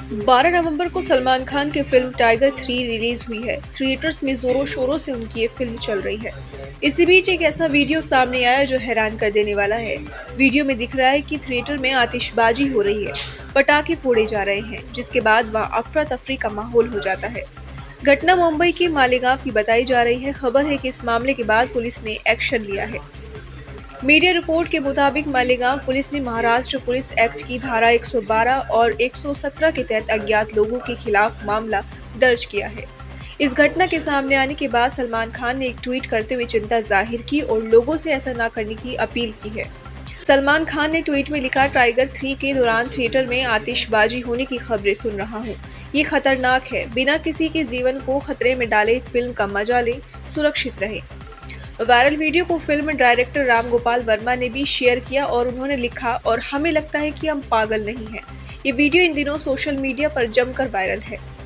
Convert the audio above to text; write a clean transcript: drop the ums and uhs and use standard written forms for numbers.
12 नवंबर को सलमान खान की film tiger 3 release हुई है। थिएटर्स में जोरों शोरों से उनकी ये फिल्म चल रही है। इसी बीच एक ऐसा वीडियो सामने आया जो हैरान कर देने वाला है। वीडियो में दिख रहा है कि थिएटर में आतिशबाजी हो रही है, पटाखे फोड़े जा रहे हैं, जिसके बाद वहां अफरा तफरी का माहौल हो जाता है। घटना मुंबई के मालेगांव की बताई जा रही है। खबर है कि इस मामले के बाद पुलिस ने एक्शन लिया है। मीडिया रिपोर्ट के मुताबिक मालेगांव पुलिस ने महाराष्ट्र पुलिस एक्ट की धारा 112 और 117 के तहत अज्ञात लोगों के खिलाफ मामला दर्ज किया है। इस घटना के सामने आने के बाद सलमान खान ने एक ट्वीट करते हुए चिंता जाहिर की और लोगों से ऐसा न करने की अपील की है। सलमान खान ने ट्वीट में लिखा, टाइगर 3 के दौरान थिएटर में आतिशबाजी होने की खबरें सुन रहा हूँ। ये खतरनाक है। बिना किसी के जीवन को खतरे में डाले फिल्म का मजा लें, सुरक्षित रहें। वायरल वीडियो को फिल्म डायरेक्टर राम गोपाल वर्मा ने भी शेयर किया और उन्होंने लिखा, और हमें लगता है कि हम पागल नहीं हैं। ये वीडियो इन दिनों सोशल मीडिया पर जमकर वायरल है।